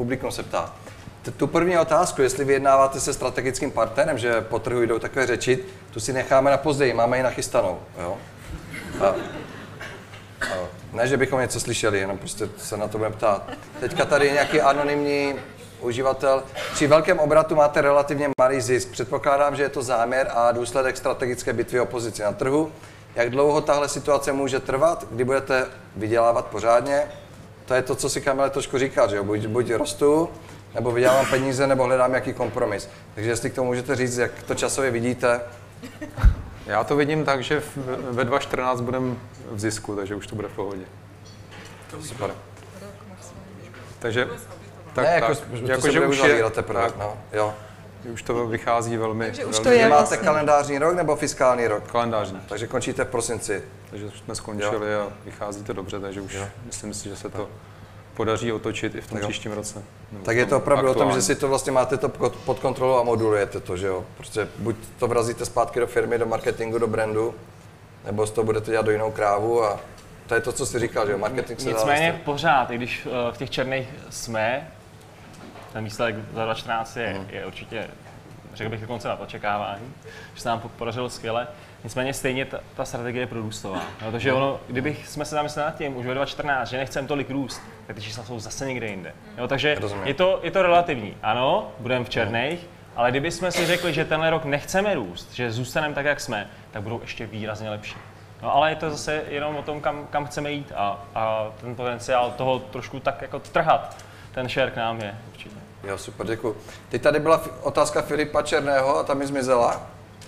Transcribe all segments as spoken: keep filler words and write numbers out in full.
publikum se ptá. Tu první otázku, jestli vyjednáváte se strategickým partnerem, že po trhu jdou takové řeči, tu si necháme na později, máme ji nachystanou. Jo? A, a, ne, že bychom něco slyšeli, jenom prostě se na to budeme ptát. Teďka tady je nějaký anonymní uživatel. Při velkém obratu máte relativně malý zisk. Předpokládám, že je to záměr a důsledek strategické bitvy o pozici na trhu. Jak dlouho tahle situace může trvat, kdy budete vydělávat pořádně? To je to, co si Kamile trošku říkal, že jo? Buď, buď rostu, nebo vydělávám peníze, nebo hledám nějaký kompromis. Takže jestli k tomu můžete říct, jak to časově vidíte. Já to vidím tak, že ve dva tisíce čtrnáct budeme v zisku, takže už to bude v pohodě. Super. Takže tak, ne, jako, tak, to jako se že bude už uzavírat je, teprve, no, jo. Už to vychází velmi. Takže už velmi to je Máte vlastně. kalendářní rok nebo fiskální rok? Kalendářní. Takže končíte v prosinci. Takže jsme skončili jo. a vychází to dobře, takže už jo. myslím si, že se to podaří otočit i v tom jo. příštím roce. Tak je to opravdu aktuálně. o tom, že si to vlastně máte to pod kontrolou a modulujete to, že jo? Prostě buď to vrazíte zpátky do firmy, do marketingu, do brandu, nebo z toho budete dělat do jinou krávu a to je to, co jsi říkal, že jo? Marketing se dá Nicméně vlastně... pořád, i když v těch černých jsme, ten výsledek za dva tisíce čtrnáct je, hmm. je určitě, řekl bych, dokonce nad očekávání, že se nám podařilo skvěle. Nicméně stejně ta, ta strategie je prorůstová. No, takže ono, kdybych jsme se zamysleli nad tím už ve dva tisíce čtrnáct, že nechceme tolik růst, tak ty čísla jsou zase někde jinde. Jo, takže je to, je to relativní. Ano, budeme v černých, ale kdybychom si řekli, že tenhle rok nechceme růst, že zůstaneme tak, jak jsme, tak budou ještě výrazně lepší. No, ale je to zase jenom o tom, kam, kam chceme jít a, a ten potenciál toho trošku tak jako trhat, ten share k nám je určitě. Jo, super, děkuji. Teď tady byla otázka Filipa Černého a tam mi zmizela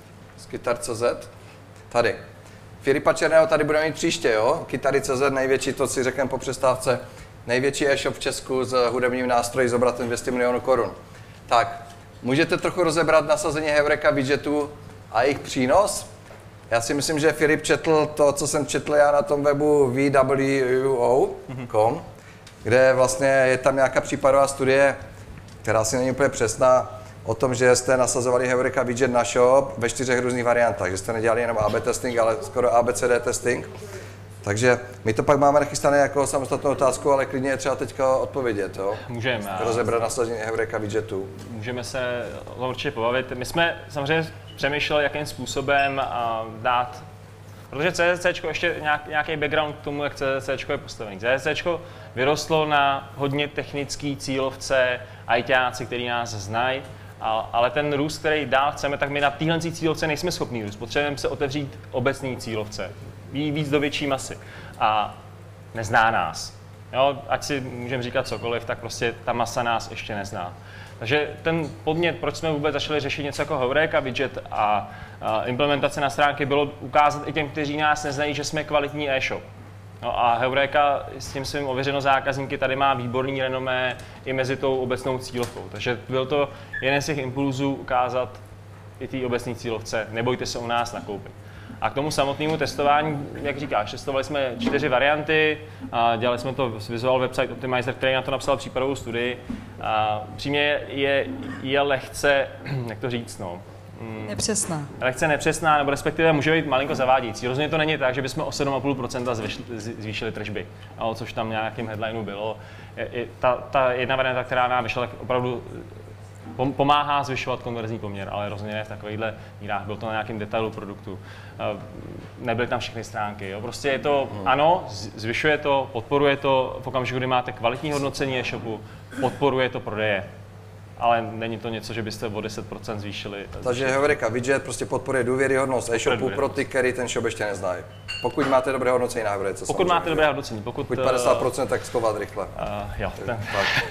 z Kytar tečka cé zet. Tady. Filipa Černého tady budeme mít příště, jo? Kytary tečka cé zet, největší, to si řekneme po přestávce, největší e-shop v Česku s hudebním nástroji s obratem dvě stě milionů korun. Tak, můžete trochu rozebrat nasazení Heureka widgetů a jejich přínos? Já si myslím, že Filip četl to, co jsem četl já na tom webu w w o tečka com, kde vlastně je tam nějaká případová studie, která si není úplně přesná, o tom, že jste nasazovali Heureka widget na shop ve čtyřech různých variantách, že jste nedělali jenom A B testing, ale skoro A B C D testing. Takže my to pak máme nachystané jako samostatnou otázku, ale klidně je třeba teďka odpovědět, jo? Můžeme. Rozebrat nasazení Heureka widgetů. Můžeme se o tom určitě pobavit. My jsme samozřejmě přemýšleli, jakým způsobem dát, protože C Z C ještě nějaký background k tomu, jak C Z C je postavený. C Z C vyrostlo na hodně technický cílovce, ajťáci, který nás znají, ale ten růst, který dál chceme, tak my na téhle cílovce nejsme schopní růst. Potřebujeme se otevřít obecný cílovce, víc do větší masy a nezná nás. Jo, ať si můžeme říkat cokoliv, tak prostě ta masa nás ještě nezná. Takže ten podnět, proč jsme vůbec začali řešit něco jako Heureka widget a, a implementace na stránky, bylo ukázat i těm, kteří nás neznají, že jsme kvalitní e-shop. No a Heureka s tím svým ověřeno zákazníky tady má výborný renomé i mezi tou obecnou cílovkou. Takže byl to jeden z těch impulzů ukázat i té obecné cílovce, nebojte se u nás nakoupit. A k tomu samotnému testování, jak říkáš, testovali jsme čtyři varianty, a dělali jsme to s Visual Website Optimizer, který na to napsal případovou studii. A přímě je, je lehce, jak to říct, no, nepřesná. Lehce nepřesná, nebo respektive může být malinko zavádějící. Rozhodně to není tak, že bychom o sedm celá pět procenta zvýšili tržby, no, což tam nějakým headlineu bylo. Je, je, ta, ta jedna varianta, která nám vyšla, tak opravdu pomáhá zvyšovat konverzní poměr, ale rozhodně ne v takovýchhle mírách. Bylo to na nějakém detailu produktu. Nebyly tam všechny stránky. Jo. Prostě je to, ano, zvyšuje to, podporuje to v okamžiku, kdy máte kvalitní hodnocení e-shopu, podporuje to prodeje. Ale není to něco, že byste o deset procent zvýšili. Takže Heureka widget prostě podporuje důvěryhodnost e-shopu pro ty, který ten shop ještě neznají. Pokud máte dobré hodnocení na Heurece. Pokud máte dobré hodnocení. Pokud, pokud padesát procent, tak schovat rychle. Uh, jo, ten,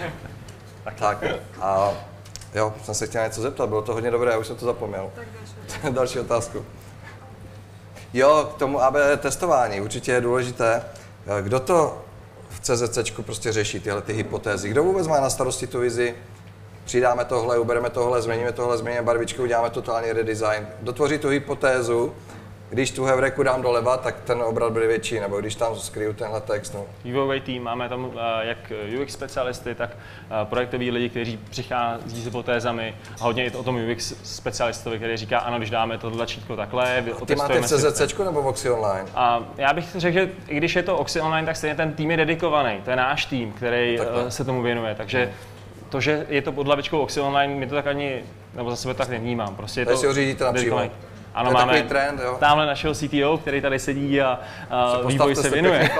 tak. tak. A jo, jsem se chtěl něco zeptat, bylo to hodně dobré, já už jsem to zapomněl. Tak další. další otázku. Jo, k tomu A B testování určitě je důležité. Kdo to v CZCčku prostě řeší, tyhle ty hypotézy? Kdo vůbec má na starosti tu vizi? Přidáme tohle, ubereme tohle, změníme tohle, změníme barvičku, uděláme totální redesign. Dotvoří tu hypotézu, když tu Heureku dám doleva, tak ten obrat bude větší, nebo když tam skryju tenhle text. No. Vývojový tým, máme tam uh, jak U X specialisty, tak uh, projektoví lidi, kteří přichází s hypotézami a hodně je to o tom U X specialistovi, který říká, ano, když dáme to tlačítko takhle, ty máte v CZCčku nebo v Oxy Online? A já bych řekl, že i když je to Oxy Online, tak stejně ten tým je dedikovaný, to je náš tým, který uh, se tomu věnuje, takže to, že je to pod hlavičkou Oxy Online, my to tak ani, nebo za sebe tak nevnímám. Prostě je Takže to si ho řídíte napřímo. Ano, to je máme trend, jo? tamhle našeho C T O, který tady sedí a, a vývoj se věnuje.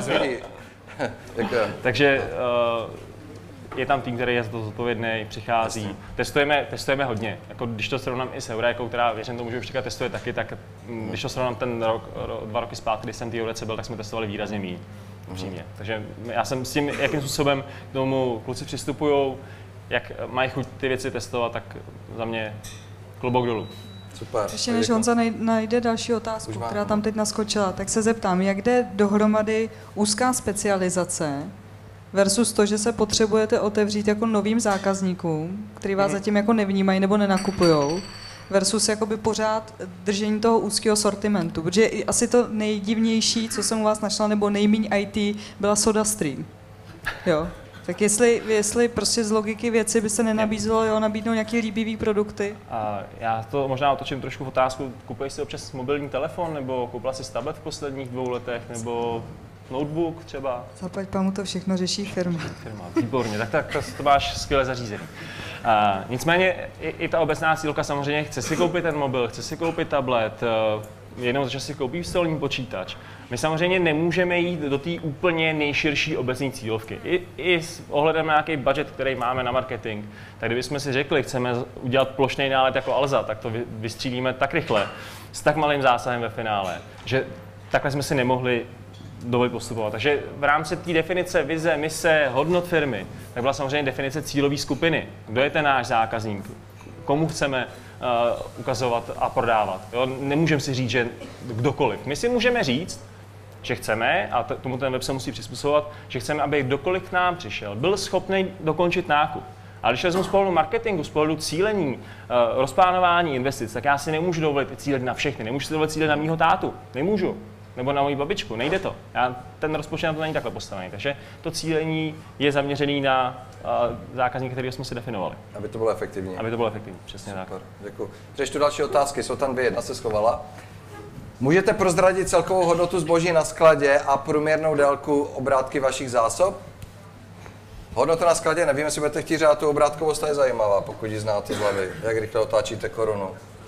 Takže uh, je tam tým, který je za to zodpovědný, přichází. Jasně. Testujeme, testujeme hodně. Jako, když to srovnám i s Eurékou, která věřím tomu, že už teďka testuje taky, tak mm. když to srovnám ten rok, ro, dva roky zpátky, když jsem v té Euréce byl, tak jsme testovali výrazně méně. Upřímně. Takže já jsem s tím, jakým způsobem k tomu kluci přistupují, jak mají chuť ty věci testovat, tak za mě klobouk dolů. Super. Ještě než Honza najde další otázku, která tam teď naskočila, tak se zeptám, jak jde dohromady úzká specializace versus to, že se potřebujete otevřít jako novým zákazníkům, který vás mm. zatím jako nevnímají nebo nenakupujou, versus jakoby pořád držení toho úzkého sortimentu, protože asi to nejdivnější, co jsem u vás našla, nebo nejméně I T, byla SodaStream. Jo. Tak jestli, jestli prostě z logiky věci by se nenabízelo, jo, nabídnout nějaký líbivý produkty? A já to možná otočím trošku v otázku, kupuješ si občas mobilní telefon, nebo koupila si tablet v posledních dvou letech, nebo notebook třeba? Zaplať pámu, to všechno řeší firma. Firma, výborně, tak, tak to, to máš skvěle zařízený. A, nicméně i, i ta obecná cílka samozřejmě chce si koupit ten mobil, chce si koupit tablet, jednou za čas si koupí stolní počítač. My samozřejmě nemůžeme jít do té úplně nejširší obecní cílovky. I, I s ohledem na nějaký budget, který máme na marketing, tak kdybychom si řekli, chceme udělat plošný nálet jako Alza, tak to vystřílíme tak rychle, s tak malým zásahem ve finále, že takhle jsme si nemohli dovolit postupovat. Takže v rámci té definice vize, mise, hodnot firmy, tak byla samozřejmě definice cílové skupiny. Kdo je ten náš zákazník? Komu chceme uh, ukazovat a prodávat? Jo? Nemůžeme si říct, že kdokoliv. My si můžeme říct, že chceme, a t- tomu ten web se musí přizpůsobovat, že chceme, aby kdokoliv k nám přišel, byl schopný dokončit nákup. Ale když vezmu z pohledu marketingu, z pohledu cílení, uh, rozplánování investic, tak já si nemůžu dovolit cílit na všechny. Nemůžu si dovolit cílit na mýho tátu. Nemůžu. Nebo na moji babičku. Nejde to. Já, ten rozpočet na to není takhle postavený. Takže to cílení je zaměřený na uh, zákazníky, který jsme si definovali. Aby to bylo efektivní. Aby to bylo efektivní, přesně Super, tak. Děkuji. Přečtu další otázky, jsou tam dvě, jedna se schovala. Můžete prozradit celkovou hodnotu zboží na skladě a průměrnou délku obrátky vašich zásob? Hodnota na skladě, nevím, jestli budete chtít řád, tu obrátkovost je zajímavá, pokud ji znáte z hlavy, jak rychle otáčíte korunu.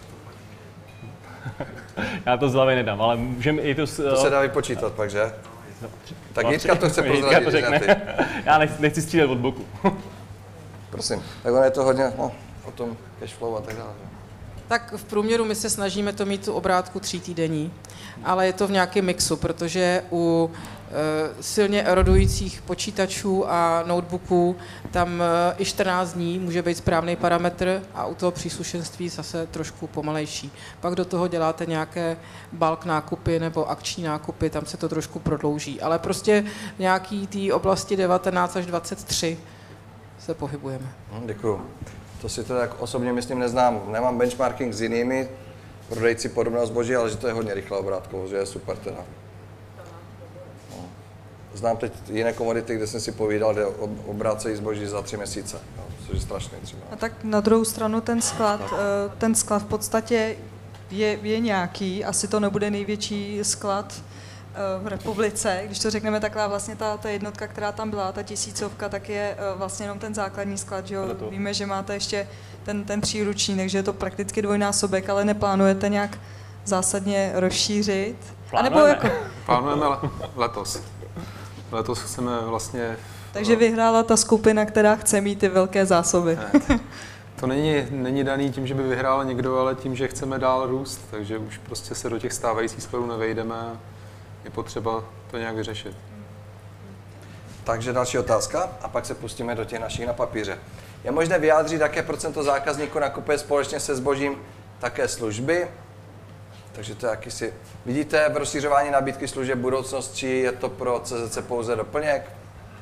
Já to z hlavy nedám, ale můžeme i tu... To se dá vypočítat pak, že? No, tak Jitka to chce prozradit, to řekne. ty. Já nechci, nechci střílet od boku. Prosím, tak ono je to hodně no, o tom cashflow a tak dále. Tak v průměru my se snažíme to mít tu obrátku tří týdenní, ale je to v nějakém mixu, protože u e, silně erodujících počítačů a notebooků tam e, i čtrnáct dní může být správný parametr a u toho příslušenství zase trošku pomalejší. Pak do toho děláte nějaké bulk nákupy nebo akční nákupy, tam se to trošku prodlouží, ale prostě v nějaký té oblasti devatenáct až dvacet tři se pohybujeme. Hm, děkuju. To si teda jako osobně myslím neznám. Nemám benchmarking s jinými prodejci podobného zboží, ale že to je hodně rychlá obrátkovost, že je super teda. No. Znám teď jiné komodity, kde jsem si povídal, že obrácejí zboží za tři měsíce, no, což je strašný třeba. A tak na druhou stranu ten sklad, ten sklad v podstatě je, je nějaký, asi to nebude největší sklad v republice, když to řekneme takhle, vlastně ta, ta jednotka, která tam byla, ta tisícovka, tak je vlastně jenom ten základní sklad, že jo? Víme, že máte ještě ten, ten příruční, takže je to prakticky dvojnásobek, ale neplánujete nějak zásadně rozšířit? Plánujeme. A nebo jako... Plánujeme letos. Letos chceme vlastně... Takže vyhrála ta skupina, která chce mít ty velké zásoby. Ne, to není, není daný tím, že by vyhrál někdo, ale tím, že chceme dál růst, takže už prostě se do těch stávajících skladů nevejdeme. Je potřeba to nějak vyřešit. Takže další otázka a pak se pustíme do těch našich na papíře. Je možné vyjádřit, jaké procento zákazníků nakupuje společně se zbožím také služby? Takže to je jakýsi... Vidíte v rozšířování nabídky služeb budoucnost, či je to pro C Z C pouze doplněk?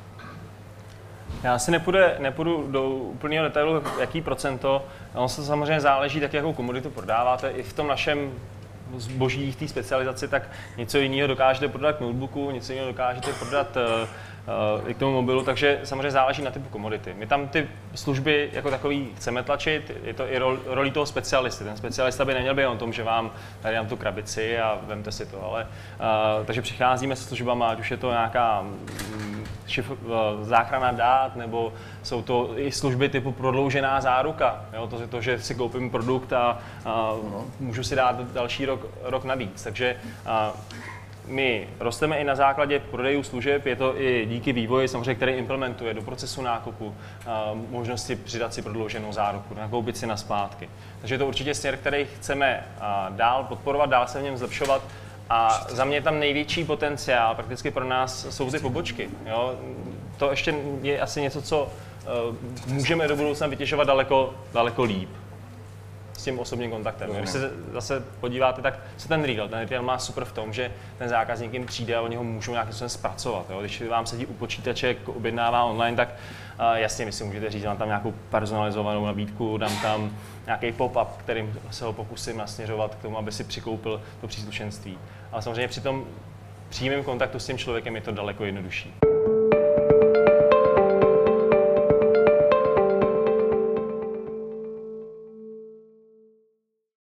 Já si nepůjde, nepůjdu do úplného detailu, jaký procento. Ono se samozřejmě záleží, tak jakou komoditu prodáváte. I v tom našem zboží v té specializaci, tak něco jiného dokážete prodat k notebooku, něco jiného dokážete prodat uh, uh, i k tomu mobilu, takže samozřejmě záleží na typu komodity. My tam ty služby jako takový chceme tlačit, je to i rolí toho specialisty. Ten specialista by neměl být o tom, že vám tady dám tu krabici a vemte si to, ale uh, takže přicházíme se službama, ať už je to nějaká um, šif, záchrana dát, nebo jsou to i služby typu prodloužená záruka. Jo? To, to, že si koupím produkt a, a můžu si dát další rok, rok navíc. Takže a, my rosteme i na základě prodejů služeb, je to i díky vývoji, samozřejmě, který implementuje do procesu nákupu a, možnosti přidat si prodlouženou záruku, nakoupit si na splátky. Takže je to určitě směr, který chceme a, dál podporovat, dál se v něm zlepšovat. A za mě je tam největší potenciál prakticky pro nás jsou ty pobočky. Jo? To ještě je asi něco, co uh, můžeme do budoucna vytěžovat daleko, daleko líp s tím osobním kontaktem. Když se zase podíváte, tak co ten retail? Ten retail má super v tom, že ten zákazník jim přijde a oni ho můžou nějakým způsobem zpracovat. Jo? Když vám sedí u počítače, objednává online, tak uh, jasně vy si můžete říct, dám tam nějakou personalizovanou nabídku, dám tam nějaký pop-up, kterým se ho pokusím nasměřovat k tomu, aby si přikoupil to příslušenství. Ale samozřejmě při tom přímém kontaktu s tím člověkem je to daleko jednodušší.